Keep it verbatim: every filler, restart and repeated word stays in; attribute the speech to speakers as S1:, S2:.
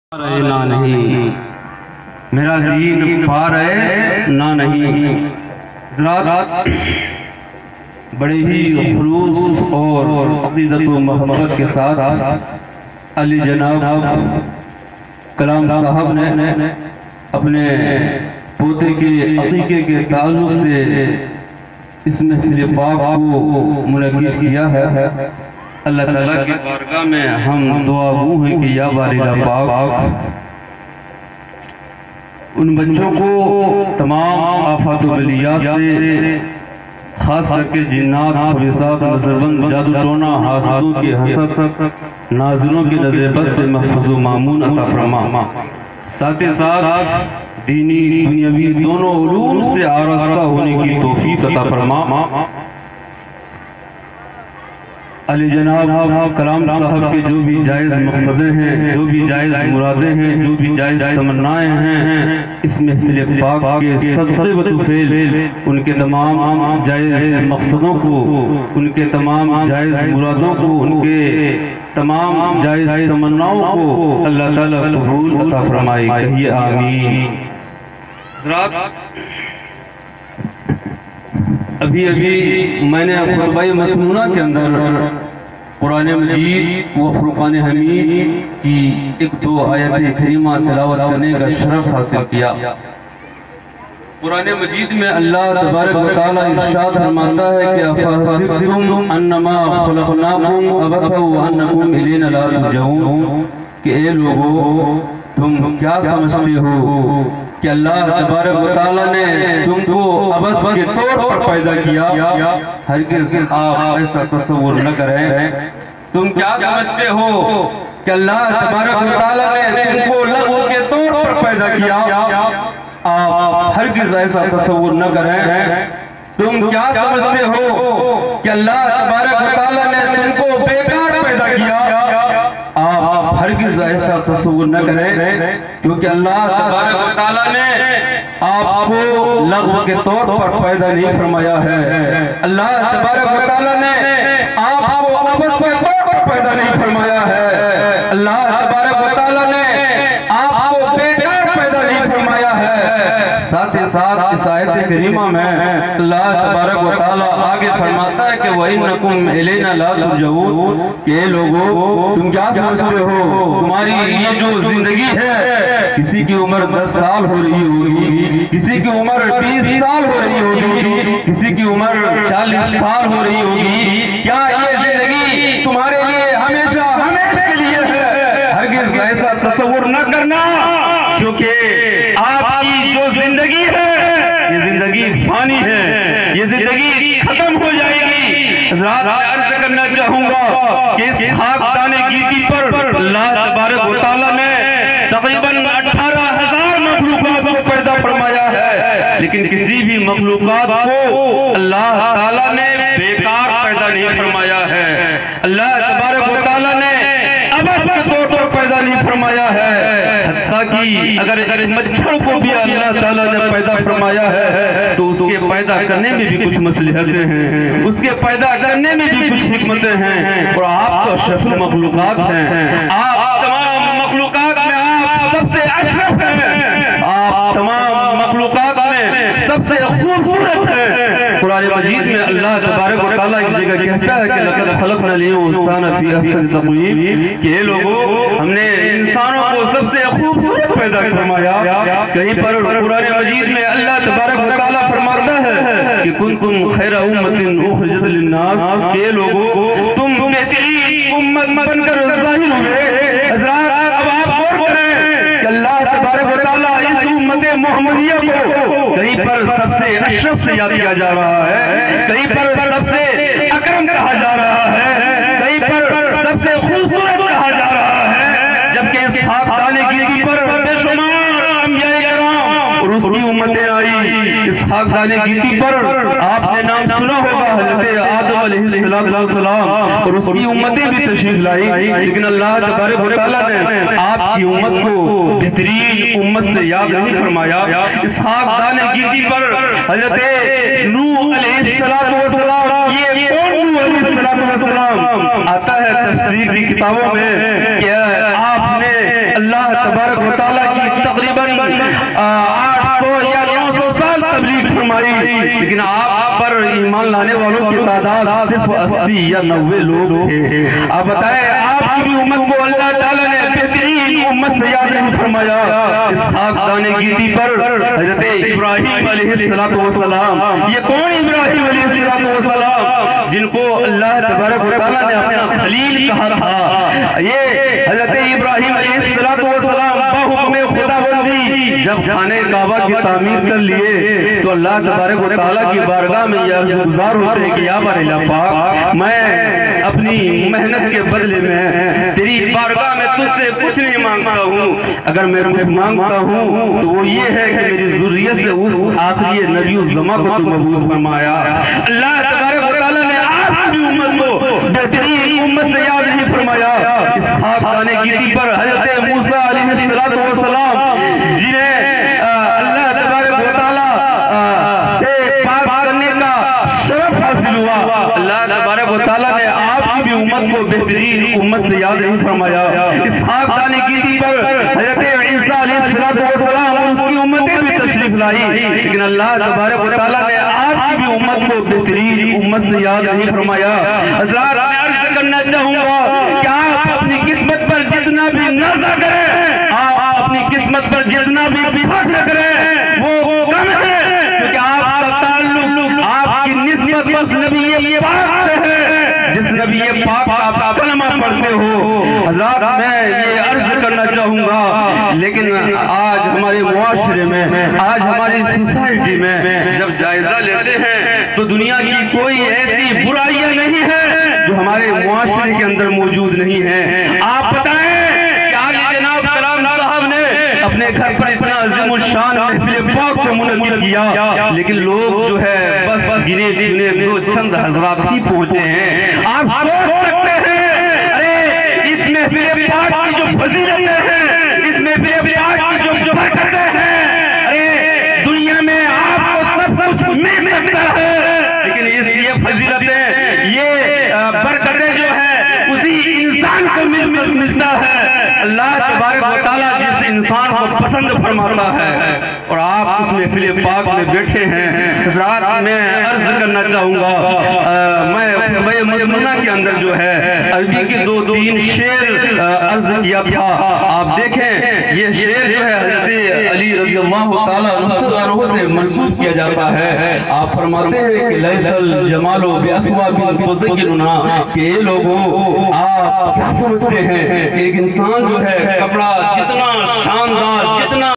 S1: رہے نہ نہیں میرا دین پا رہے نہ نہیں حضرات بڑے ہی خلوص اور عقیدت و محبت کے ساتھ علی جناب کلام صاحب نے اپنے پوتے کے عقیقے کے تعلق سے اس محفل پاک کو منعقد کیا ہے۔ اللہ تعالیٰ کی بارگاہ میں ہم دعا گو ہیں کہ یا باری پاک ان بچوں کو تمام آفات و بلیات سے، خاص کر کے جنات، فرشات، نظربند، جادو ٹونا، حاسدوں کی حسد، ناظروں کی نظر بد سے محفوظ و مامون عطا فرما، ساتھ ساتھ دینی دنیاوی دونوں علوم سے آراستہ ہونے کی توفیق عطا فرما۔ علی جناب کلام صاحب کے جو بھی جائز مقصدیں ہیں، جو بھی جائز مرادیں ہیں، جو بھی جائز تمنائیں ہیں، اس محفل پاک کے صدقے و طفیل ان کے تمام جائز مقصدوں کو، ان کے تمام جائز مرادوں کو، ان کے تمام جائز تمناؤں کو اللہ تعالیٰ قبول عطا فرمائے، کہیے آمین۔ حضرات ابھی ابھی میں نے خطبہ مسنونہ کے اندر قرآن مجید و فرقان حمید کی ایک دو آیت کریمہ تلاوت کرنے کا شرف حاصل کیا۔ قرآن مجید میں اللہ تبارک و تعالیٰ ارشاد فرماتا ہے کہ افحسبتم انما خلقناکم عبثا وانکم الینا لا ترجعون، کہ اے لوگو تم کیا سمجھتے ہو کہ اللہ تبارک و تعالیٰ نے تم کو عبث کے طور پر پیدا کیا؟ ہرگز آپ ایسا تصور نہ کریں۔ تم کیا سمجھتے ہو کہ اللہ تبارک و تعالیٰ نے تم کو لغو کے طور پر پیدا کیا؟ آپ ہرگز ایسا تصور نہ کریں۔ تم کیا سمجھتے ہو کہ اللہ تبارک و تعالیٰ نے تم کو بیکار پیدا کیا؟ آپ ہرگز ایسا تصور نہ کریں، کیونکہ اللہ تبارک و تعالیٰ نے آپ کو لغو کے طور پر پیدا نہیں فرمایا ہے۔ اللہ تبارک و تعالیٰ نے آپ کو عبث کے طور پر پیدا نہیں فرمایا ہے۔ اللہ تبارک و تعالیٰ نے آپ کو بیکار پیدا نہیں فرمایا ہے۔ ساتھ ہی ساتھ اس آیت کریمہ میں اللہ تبارک و تعالیٰ آگے فرماتا ہے کہ وَإِنَّكُمْ إِلَيْنَا لَا تُرْجَعُونَ، کہ اے لوگو تم کیا سمجھتے ہو تمہاری یہ جو زندگی ہے، کسی کی عمر دس سال ہو رہی ہوگی، کسی کی عمر بیس سال ہو رہی ہوگی، کسی کی عمر چالیس سال ہو رہی ہوگی، کیا یہ زندگی تمہارے لیے ہمیشہ ہمیشہ کے لیے ہے؟ ہرگز ایسا تصور نہ کرنا، کیونکہ آپ کی جو زندگی ہے یہ زندگی فانی ہے، یہ زندگی ختم ہو جائے گی۔ حضرات عرض کرنا چاہوں گا کہ اس خاکدان گیتی پر اللہ تبارک و تعالیٰ نے تقریباً اٹھارہ ہزار مخلوقات کو پیدا فرمایا ہے، لیکن کسی بھی مخلوقات کو اللہ تعالیٰ نے بیکار پیدا نہیں فرمایا ہے۔ اللہ تبارک و تعالیٰ نے عبث کے طور پر پیدا نہیں فرمایا ہے، حتیٰ کہ اگر مچھر کو بھی اللہ تعالیٰ نے پیدا فرمایا ہے تو اس کے پیدا کرنے میں بھی کچھ مصلحتیں ہیں، اس کے پیدا کرنے میں بھی کچھ حکمتیں ہیں، اور آپ تو اشرف المخلوقات ہیں۔ آپ تمام مخلوقات میں آپ سب سے اشرف ہیں، آپ تمام مخلوقات میں سب سے خوبصورت ہیں۔ قرآن مجید میں اللہ تبارک و تعالیٰ ایک جگہ کہتا ہے کہ لَقَدْ خَلَقْنَا الْإِنسَانَ فِي أَحْسَنِ تَقْوِيمٍ، کہ اے لوگو ہم نے انسانوں کو سب سے خوبصورت پیدا فرمایا۔ کہیں پر قرآن مجید میں اللہ تبارک و تعالیٰ فرماتا ہے کہ كُنْتُمْ خَيْرَ أُمَّةٍ أُخْرِجَتْ لِلنَّاسِ، کہ اے لوگو تم بہترین امت بن کر ظاہر ہوئے۔ حضرات اب آپ غور کریں کہ اللہ تبارک و تعالیٰ اس امت محمدیہ کو کہیں پر سب سے اشرف سے یاد کیا جا رہا ہے، کہیں پر سب سے اکرم کہا جا رہا ہے، کہیں پر سب سے خوبصورت کہا جا رہا ہے، جبکہ اس خاکدان گیتی پر بے شمار انبیاء کرام اور اس کی امتیں آئی۔ اس خاکدان گیتی پر آپ نے نام سنا ہوگا حضرت آدم علیہ السلام اور اس کی امتیں بھی تشریف لائی، لیکن اللہ تبارک و تعالیٰ نے آپ کی امت کو بہترین امت سے یاد نہیں فرمایا۔ اس خاکدان گیتی پر حضرت نوح علیہ السلام، یہ کون نوح علیہ السلام آتا ہے تفسیر کی کتابوں میں کہ آپ نے اللہ تبارک و تعالیٰ کی تقریباً آٹھ سو یا نو سو سال تبلیغ فرمائی، لیکن آپ پر ایمان لانے والوں کی تعداد صرف اسی یا نوے لوگ تھے۔ آپ بتائیں آپ کی بھی امت کو اللہ تعالیٰ نے بہترین امت سے یاد نہیں فرمایا؟ اس خاکدان گیتی پر حضرت ابراہیم علیہ السلام، یہ کون ابراہیم علیہ السلام جن کو اللہ تبارک و تعالیٰ نے اپنا خلیل کہا تھا؟ یہ حضرت ابراہیم علیہ السلام بحکم خدا بندی جب خانہ کعبہ کی تعمیر کر لیے تو اللہ تبارک و تعالیٰ کی بارگاہ میں یہ عرض گزار ہوتے ہیں کہ یا بار اللہ پاک، میں اپنی محنت کے بدلے میں تیری بارگاہ میں تجھ سے کچھ نہیں مانگتا ہوں، اگر میں کچھ مانگتا ہوں تو وہ یہ ہے کہ میری ذریت سے اس آخری نبی الزماں کو تو مبعوث فرمایا۔ اللہ تبارک و تعالیٰ نے آپ کی امت کو بہترین امت سے یاد نہیں فرمایا؟ اس خاکدان گیتی پر حضرت موسیٰ علیہ السلام جنہیں اللہ تبارک و تعالیٰ سے پاک کرنے کا شرف حاصل ہوا، اللہ تبارک و تعالیٰ نے آپ کی بھی امت کو بہترین امت سے یاد نہیں فرمایا؟ اس خاکدان گیتی پر حضرت عیسیٰ علیہ السلام اور اس کی امتیں بھی تشریف لائی، لیکن اللہ تبارک و تعالیٰ نے آپ کی بھی امت کو بہترین امت سے یاد نہیں فرمایا۔ حضرات میں عرض کرنا چاہوں گا کہ آپ اپنی قسمت پر جتنا بھی نازا کریں، آپ اپنی قسمت پر جتنا بھی فخر کریں، وہ کم ہے، کیونکہ آپ کا تعلق، آپ کی نسبت اس نبی پاک سے ہے جس نبی پاک کا آپ کلمہ پڑھتے ہو۔ حضرات میں یہ عرض کرنا چاہوں گا، لیکن آج ہمارے معاشرے میں، آج ہماری سوسائٹی میں جب جائزہ لیتے ہیں تو دنیا کی کوئی ایسی برائیاں نہیں ہے جو ہمارے معاشرے کے اندر موجود نہیں ہیں۔ آپ بتائیں کہ آج جناب کلام صاحب نے اپنے گھر پر اتنا عظیم الشان محفل پاک کو منعقد کیا، لیکن لوگ جو ہے بس گنے چنے دو چند حضرات ہی پہنچے ہیں۔ آپ سوچ سکتے ہیں ارے اس محفل پاک کی جو فضیلتیں ہیں، اس محفل پاک کی جو برکتیں ہیں، ارے دنیا میں آپ کو سب کچھ مل سکتا ہے، لیکن اس یہ فضیلتیں، یہ برکتیں جو ہے اسی انسان کو ملتا ہے۔ اللہ تبارک و تعالیٰ جس انسان کو پسند فرماتا ہے اور آپ اس محفل پاک میں بیٹھے ہیں۔ حضرات میں عرض کرنا چاہوں گا، میں خطبہ مسمونہ کے اندر جو ہے عربی کے دو تین شعر عرض کیا تھا، آپ دیکھیں یہ شعر جو ہے حضرت علی رضی اللہ تعالیٰ عنہ سے منسوب کیا جاتا ہے۔ آپ فرماتے ہیں کہ لیس الجمال باسواب تزیننا، کہ اے لوگوں آپ کیا سمجھتے ہیں کہ ایک انسان جو ہے کپڑا جتنا